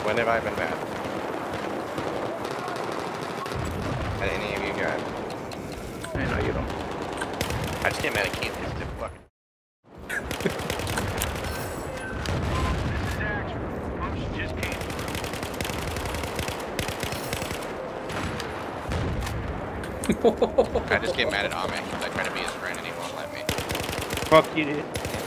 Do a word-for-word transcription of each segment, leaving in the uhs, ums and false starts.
When have I been bad? At any of you guys? I know you don't. I just get mad at Keith because it's fucking. I just get mad at Ame because I try to be his friend and he won't let me. Fuck you, dude.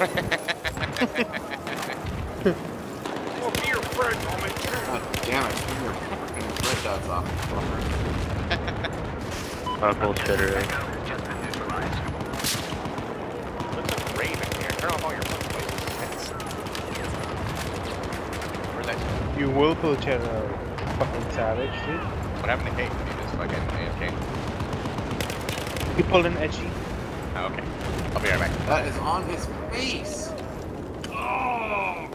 Well, be your friend, Ame. God damn it, keep your fucking red dots off. Oh, bullshitter, eh? What's a raven here? Turn off all your fucking voices. Where's that? You will bullshit a fucking savage, dude. What happened to Kate? Did you just fucking A F K? You pulled an edgy. Oh, okay. I'll be right back. That is on his face! Oh!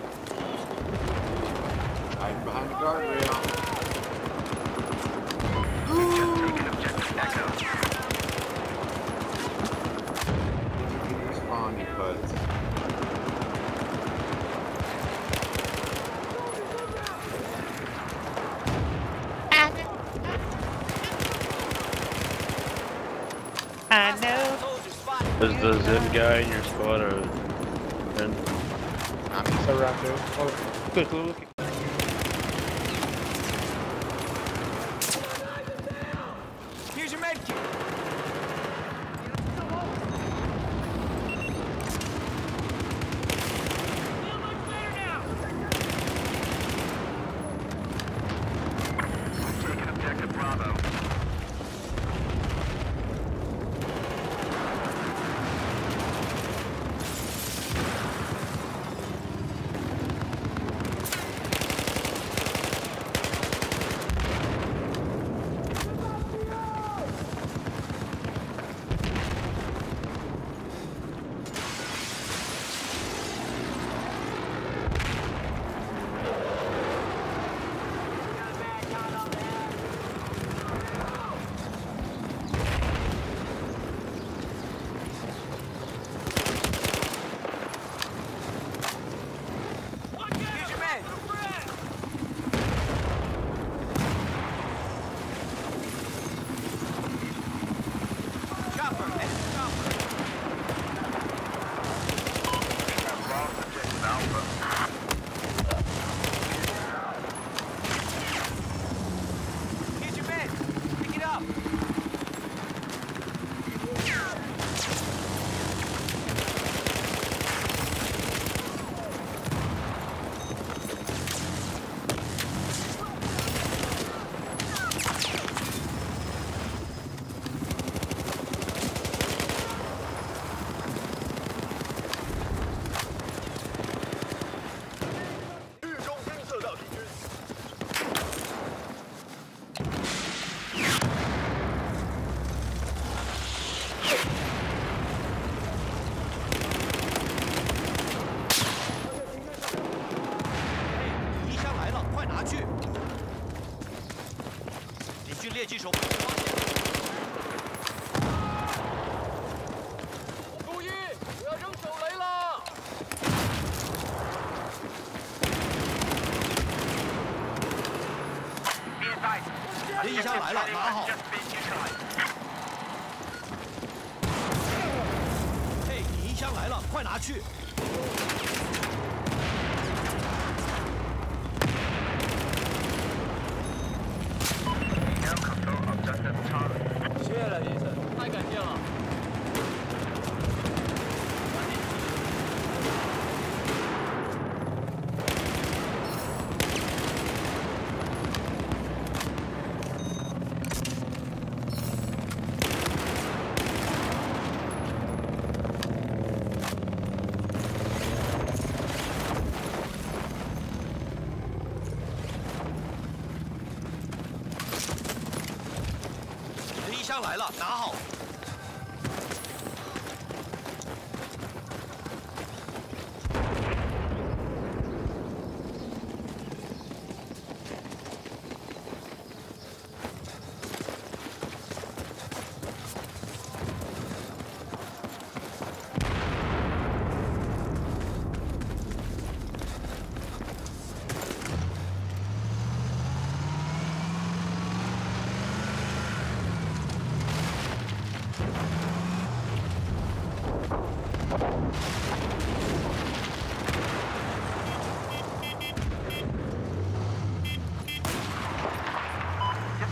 Hide behind the guardrail. Respawn, you buds. I know. Is the Zim guy in your squad or... And... It's a raptor. Oh, good look. Here's your med kit. Taking objective Bravo.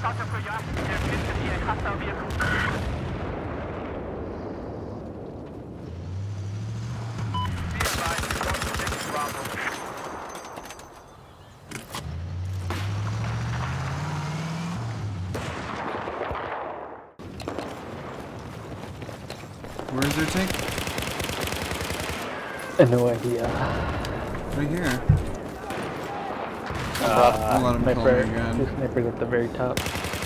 Where is their tank? I have no idea. Right here. Uh, I'll let him kill sniper, me again. the sniper's at the very top.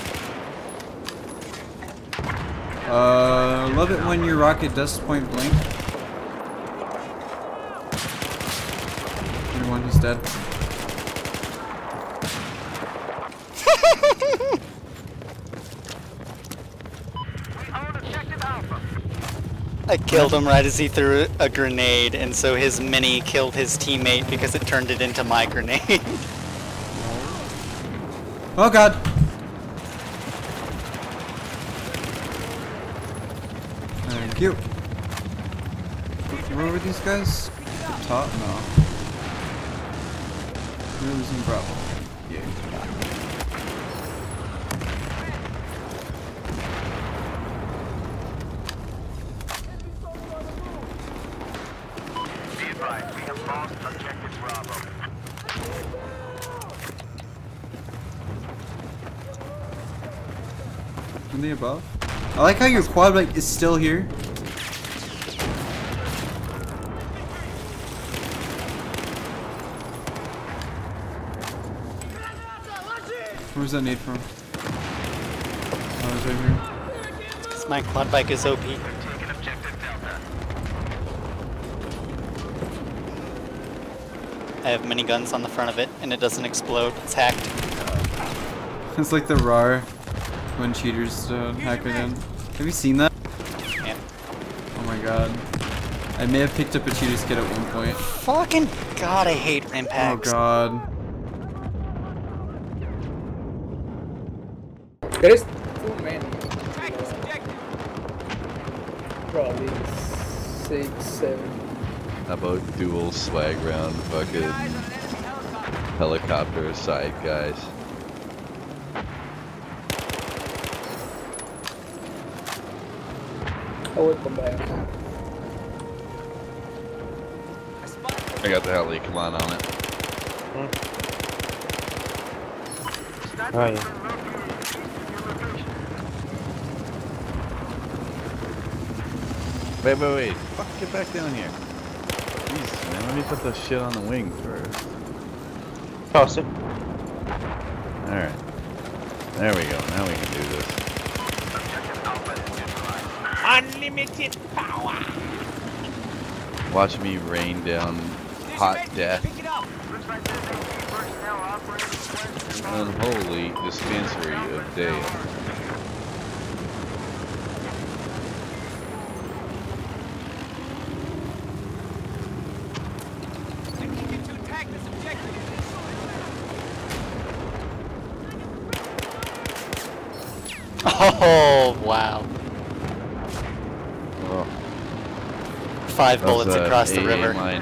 Uh, love it when your rocket does point blank. Everyone, he's dead. I killed him right as he threw a grenade, and so his mini killed his teammate because it turned it into my grenade. Oh god! Thank you. Where were these guys? Top? No. We're losing Bravo. Yeah. Are they above? I like how your quad bike is still here. Where's that nade from? Oh, it's right here. Because my quad bike is O P. I have miniguns on the front of it, and it doesn't explode. It's hacked. It's like the R A R when cheaters uh, hack it in. Have you seen that? Yeah. Oh my god. I may have picked up a cheater's kit at one point. Fucking god, I hate impacts. Oh god. There is two men. Probably six, seven. How about dual swag round fucking helicopter side guys? I would come back. I got the heli, come on on it. Oh yeah. Wait, wait, wait. Fuck, get back down here. Jesus, man, let me put the shit on the wing first. Toss it. Alright. There we go, now we can do this. Unlimited power. Watch me rain down hot death. Unholy dispensary of death. Oh, wow. Oh, Five that was, bullets uh, across the A A river. mine.